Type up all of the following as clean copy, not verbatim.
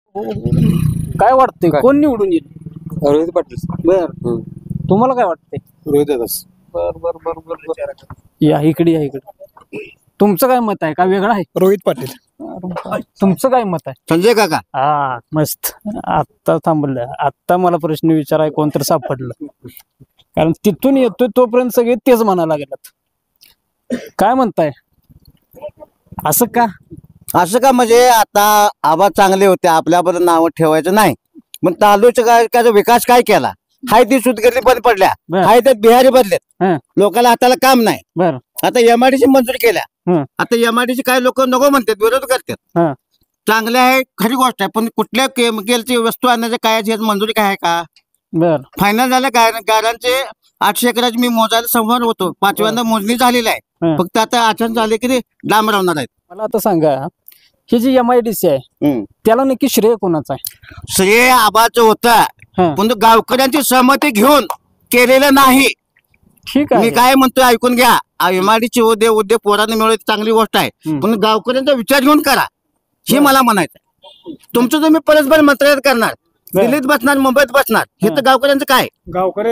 काय वाटतंय कोण निवडून येईल? रोहित पाटील. बर तुम्हाला काय वाटतंय? रोहित दादाच. बर बर बर बर बर. या इकडे तुमचं काय मत आहे का वेगळं आहे? रोहित पाटील. तुमचं काय मत आहे? संजय काका. हा मस्त. आत्ता थांबलं. आत्ता मला प्रश्न विचाराय कोणतरी सापडलं, कारण तिथून येतोय तोपर्यंत सगळे तेच म्हणायला लागेल. काय म्हणताय? असं का? असं का म्हणजे आता आवाज चांगले होते, आपल्याबरोबर नाव ठेवायचं नाही, पण तालुक्याचा विकास काय केला? हाय ती सुतगिरणी बंद पडल्या, बर. हाय त्यात बिहारी बदलेत, हं. लोकांना हाताला काम नाही. बर आता एमआयडीसी मंजूर केल्या. हं. आता एमआयडीसी काही लोक नको म्हणतात, विरोध करतात. हं. चांगले आहे, खरी गोष्ट आहे, पण कुठल्या केमिकलची वस्तू आणण्याचं काय ह्याची मंजुरी काय आहे का? बर फायनल झालं गायरांचे 800 एकराची मी मोजायला समोर होतो, 5व्यांदा मोजणी झालेली आहे. हं. फक्त आता अचानक झाले की ते डांब राहणार आहेत. मला आता सांगा, ही जी एमआयडीसी आहे त्याला नक्की श्रेय कोणाचं आहे? श्रेय आबाचं होतं, हं. पण गावकऱ्यांची सहमती घेऊन केलेलं नाही. ठीक मी आहे. काय म्हणतोय ऐकून घ्या. एमआयडीसी उद्या पोरांना मिळवली चांगली गोष्ट आहे, पण गावकऱ्यांचा विचार घेऊन करा, हे मला म्हणायचं. तुमचं तुम्ही परस्पर मंत्रालयात करणार, दिल्लीत बसणार, मुंबईत बसणार, हे तर गावकऱ्यांचं काय? गावकरी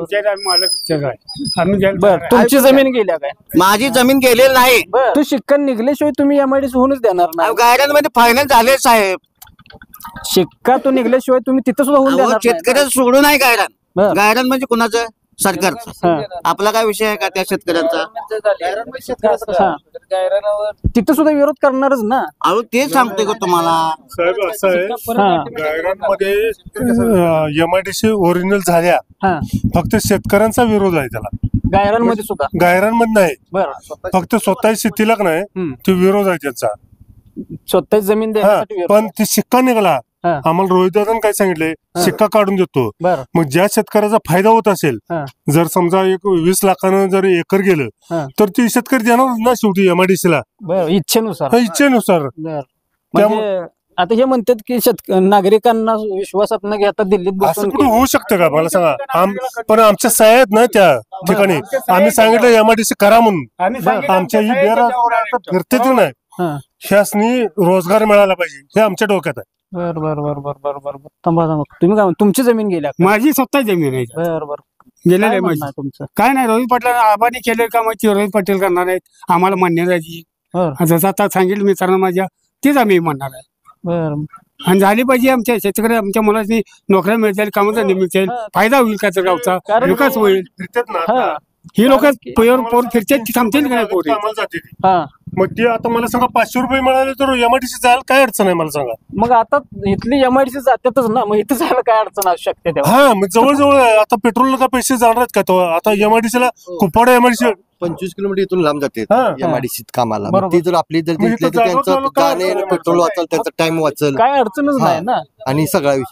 बर तुमची जमीन गेल्या काय? माझी जमीन गेलेली नाही. तू शिक्का निघल्याशिवाय तुम्ही एमआयडीसी होऊनच देणार नाही. गायरांमध्ये फायनल झाले साहेब. शिक्का तो निघल्याशिवाय तुम्ही तिथं सुद्धा होऊन देणार नाही. शेतकऱ्याचं सोडून आहे गायरान. बर. गायरान म्हणजे कुणाचं? सरकारचं. हं. आपला काय विषय आहे का त्या शेतकऱ्यांचा? हा. तिथं सुद्धा विरोध करणारच ना. अहो तेच सांगतोय का तुम्हाला. साहेब असं आहे, हा. गायरांमध्ये एमआयडीसी ओरिजिनल झाल्या, हा. फक्त शेतकऱ्यांचा विरोध आहे त्याला. गायरांमध्ये सुद्धा. गायरांमध्ये नाही, बर फक्त स्वतःची शेतीला नाही तो विरोध आहे त्याचा. स्वतःची जमीन हा, देण्यासाठी विरोध. पण ते शिक्का निघाला. हा. आम्हाला रोहित दादांनी काय सांगितले, शिक्का काढून देतो. बर मग ज्या शेतकऱ्याचा फायदा होत असेल, हा. जर समजा 20 लाखानं जर एकर गेलं, हा. तर ते शेतकरी देणार ना शेवटी एमआयडीसी ला बर इच्छेनुसार. इच्छेनुसार. बर म्हणजे आता हे म्हणतात की नागरिकांना विश्वासात न घेता दिल्लीत असं बसून कुठं होऊ शकतं का मला सांगा. पण आमच्या सह्या आहेत ना त्या ठिकाणी, आम्ही सांगितलं एमआयडीसी करा म्हणून. आमच्या ही बेरोजगार फिरते ते नाही, हा. ह्यासनी रोजगार मिळाला पाहिजे, हे आमच्या डोक्यात आहे. बर बर बर बर बर बर बर. थांबा तुम्ही काय तुमची जमीन गेल्या का? माझी स्वतः जमीन आहे. बर बर गेलेलं काय आहे म्हणणं माझी. आहे तुमचं? काय नाही, रोहित पाटील आबाने केले कामाची रोहित पाटील करणार आहेत, आम्हाला मान्य राहायची. बर जसं आता सांगितलं मित्रांनो माझ्या, तेच आम्ही म्हणणार आहे. बर आणि झाली पाहिजे आमच्या शेतकरी, आमच्या मुलांनी नोकऱ्या मिळतील, कामाचा मिळतील, फायदा होईल का तर गावचा कारण- विकास होईल. फिरतात ना हा. आता. ही लोक पोर फिरतात, ती थांबतील का नाही पोरी? कामाला जाते ती. हा. मग ते आता मला सांगा 500 रुपये मिळाले तर एमआयडीसी जायला काय अडचण आहे मला सांगा. मग आता इथली एमआयडीसी जातातच ना, मग इथं जायला काय अडचण असू शकते तेव्हा? हा, मग जवळजवळ आहे. आता पेट्रोलला का पैसे जाणार आहेत का तो? आता एमआयडीसी ला कुपाड एमआयडीसी 25 किलोमीटर इथून लांब जाते हा. एमआयडीसीत कामाला. बरोबर. मग ती जर आपली जर मग घेतली इथं तर त्यांचं जागा चालू काय जाणे अडचण पेट्रोल वाचल, त्यांचा टाइम वाचल काय अडचणच हा. नाही ना. आणि सगळा विषय